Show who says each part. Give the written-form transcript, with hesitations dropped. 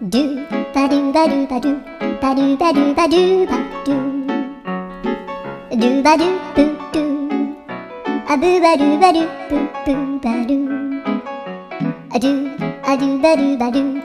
Speaker 1: Do ba do ba do ba do ba do ba do ba do ba do ba do boo doo a boo ba do ba do boo boo ba do a do ba do ba do